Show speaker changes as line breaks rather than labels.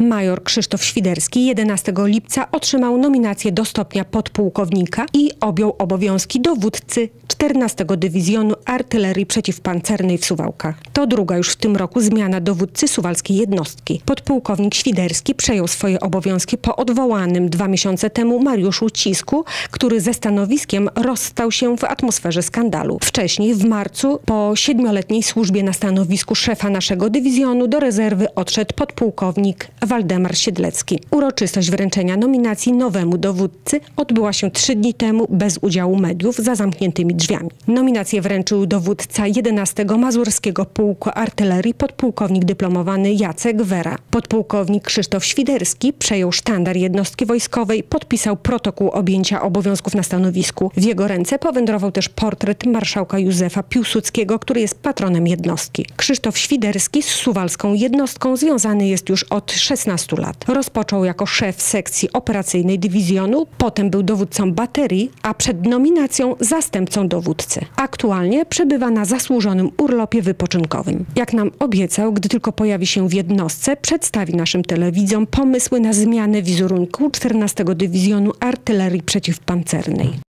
Major Krzysztof Świderski 11 lipca otrzymał nominację do stopnia podpułkownika i objął obowiązki dowódcy 14 Dywizjonu Artylerii Przeciwpancernej w Suwałkach. To druga już w tym roku zmiana dowódcy suwalskiej jednostki. Podpułkownik Świderski przejął swoje obowiązki po odwołanym 2 miesiące temu Mariuszu Cisku, który ze stanowiskiem rozstał się w atmosferze skandalu. Wcześniej, w marcu, po 7-letniej służbie na stanowisku szefa naszego dywizjonu do rezerwy odszedł podpułkownik Waldemar Siedlecki. Uroczystość wręczenia nominacji nowemu dowódcy odbyła się 3 dni temu bez udziału mediów za zamkniętymi drzwiami. Nominację wręczył dowódca 11 Mazurskiego Pułku Artylerii podpułkownik dyplomowany Jacek Wera. Podpułkownik Krzysztof Świderski przejął sztandar jednostki wojskowej, podpisał protokół objęcia obowiązków na stanowisku. W jego ręce powędrował też portret marszałka Józefa Piłsudskiego, który jest patronem jednostki. Krzysztof Świderski z suwalską jednostką związany jest już od 16 lat. Rozpoczął jako szef sekcji operacyjnej dywizjonu, potem był dowódcą baterii, a przed nominacją zastępcą dowódcy. Aktualnie przebywa na zasłużonym urlopie wypoczynkowym. Jak nam obiecał, gdy tylko pojawi się w jednostce, przedstawi naszym telewidzom pomysły na zmianę wizerunku 14 Dywizjonu Artylerii Przeciwpancernej.